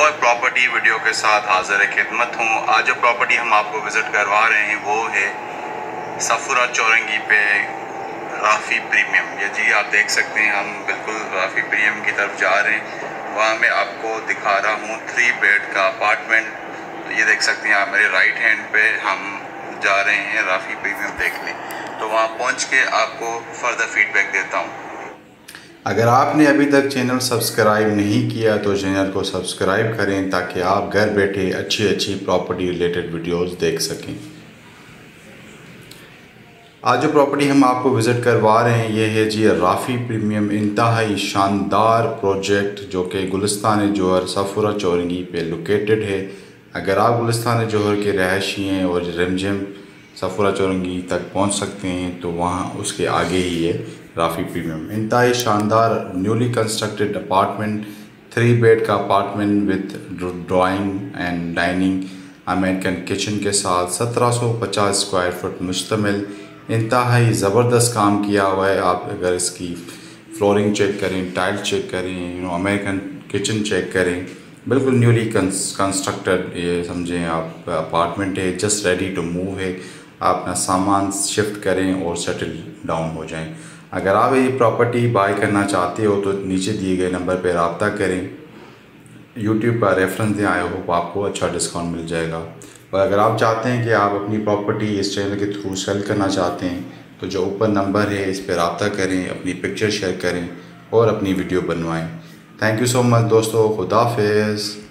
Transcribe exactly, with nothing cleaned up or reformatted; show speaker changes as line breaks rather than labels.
और property video के साथ हाजिर खिदमत हूँ। आज जो प्रॉपर्टी हम आपको विज़िट करवा रहे हैं वो है सफुरा चौरंगी पे राफ़ी प्रीमियम। ये जी आप देख सकते हैं, हम बिल्कुल राफ़ी प्रीमियम की तरफ जा रहे हैं। वहाँ मैं आपको दिखा रहा हूँ थ्री बेड का अपार्टमेंट। तो ये देख सकते हैं आप, मेरे राइट हैंड पे हम जा रहे हैं राफ़ी प्रीमियम देखने। तो वहाँ पहुँच के आपको फर्दर फीडबैक देता हूँ।
अगर आपने अभी तक चैनल सब्सक्राइब नहीं किया तो चैनल को सब्सक्राइब करें ताकि आप घर बैठे अच्छी अच्छी प्रॉपर्टी रिलेटेड वीडियोस देख सकें। आज जो प्रॉपर्टी हम आपको विज़िट करवा रहे हैं ये है जी राफ़ी प्रीमियम। इंतहाई शानदार प्रोजेक्ट जो कि गुलिस्तान जौहर सफुरा चौरंगी पे लोकेटेड है। अगर आप गुलिस्तान जौहर के रहायशी हैं और रिमझिम सफुरा चौरंगी तक पहुंच सकते हैं तो वहां उसके आगे ही है राफ़ी प्रीमियम। इंतहाई शानदार newly constructed apartment, three bed का apartment with drawing and dining American kitchen के साथ सत्रह सौ पचास स्क्वायर फुट मुश्तमिल। इंतहाई ज़बरदस्त काम किया हुआ है। आप अगर इसकी फ्लोरिंग चेक करें, टाइल चेक करें, you know American kitchen check करें, बिल्कुल न्यूली कंस्ट्रक्टेड ये समझें आप अपार्टमेंट है, जस्ट रेडी टू मूव है। आप अपना सामान शिफ्ट करें और सेटल डाउन हो जाएं। अगर आप ये प्रॉपर्टी बाय करना चाहते हो तो नीचे दिए गए नंबर पर रब्ता करें। यूट्यूब का रेफरेंस दें, आई होप आपको अच्छा डिस्काउंट मिल जाएगा। और अगर आप चाहते हैं कि आप अपनी प्रॉपर्टी इस चैनल के थ्रू सेल करना चाहते हैं तो जो ऊपर नंबर है इस पर रब्ता करें, अपनी पिक्चर शेयर करें और अपनी वीडियो बनवाएं। थैंक यू सो मच दोस्तों, खुदा हाफिज़।